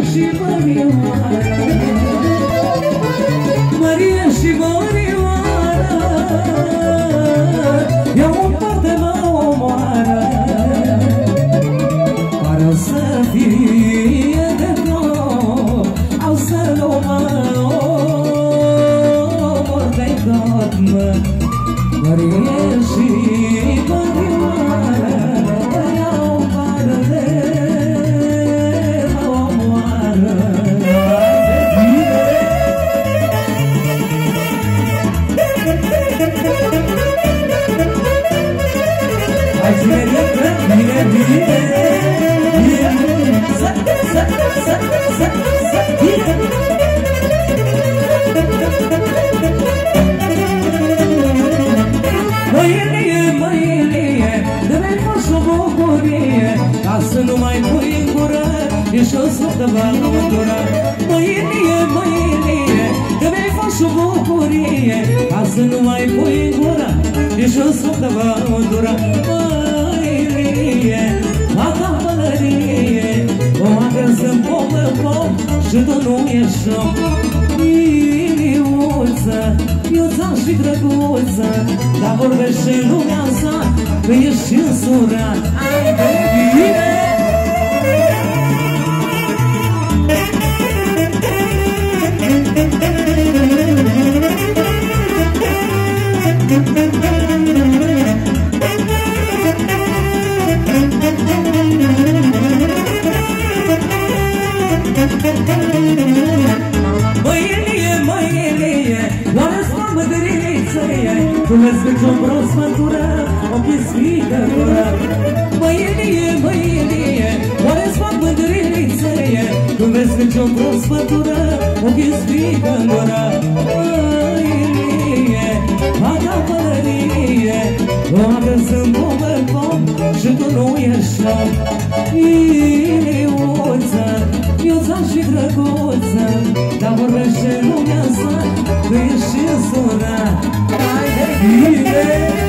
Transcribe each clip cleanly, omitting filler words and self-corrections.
și Mărioara, Maria și Mărioara, iau un pat de mă omoară, pară să fie de nou, au să-l omor de tot, mă. Maria și Mărioara, iau un pat de mă omoară. Hai ține de plec, bine, bine, bine, să, bine. Măilie, măilie, dă-mi faci o bucurie, ca să nu mai pui în gură, ești o sfântă băutură. Măilie, măilie, dă-mi faci o bucurie, ca să nu mai pui în gură, ești o sfântă băutură. Măilie, mata pălărie, o agăsă-mi pom, și tu nu ești om. Iliuță, iuța și drăguță, dar vorbește lumea sa că ești însurat. Ai de bine! Măilie, măilie, oare-ți fac mădărilițe, tu vezi că ce-o prosmătură, ochii sfică gura. Măilie, măilie, oare-ți fac mădărilițe, tu vezi că ce-o prosmătură, ochii sfică gura. Măilie, mata pălărie, o agăsă-mi pom, și tu nu ești om. Iliuță, iuța și drăguță, dar vorbește lumea sa că ești însurat. Hai de bine!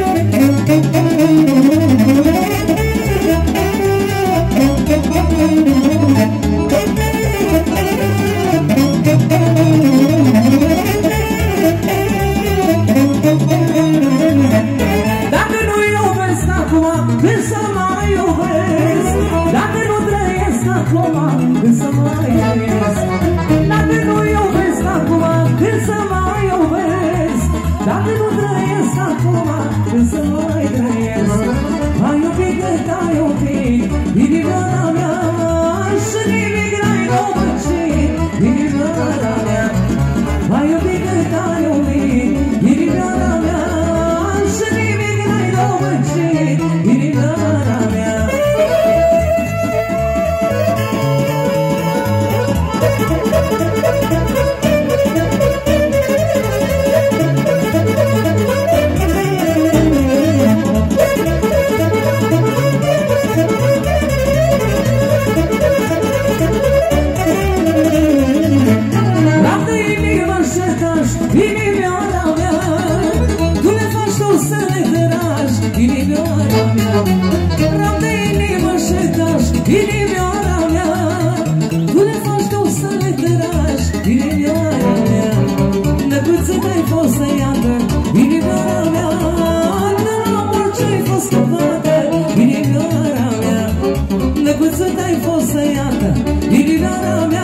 Dacă nu iubesc acum, când să mai iubesc? Dacă nu trăiesc acum, când să mai trăiesc? Dacă nu iubesc acum, când să mai iubesc? Dacă nu trăiesc acum, când să mai trăiesc? Ai iubit cât ai iubit, inimioara mea, și nimic n-ai răutăcit, inimioara mea. Ai iubit cât ai iubit, inimioara mea, și nimic n-ai răutăcit, inimioara mea. Dacă inima șetași, inimioara mea, tu le faci tu să le tragi, inimioara mea. Dacă inima șetași, inimioara mea, tu le faci tu să le tragi, inimioara mea. Năcuță ai fost să iată, inimioara mea, de la orice-ai fost scăpată, inimioara mea. Năcuță ai fost să iată, inimioara mea.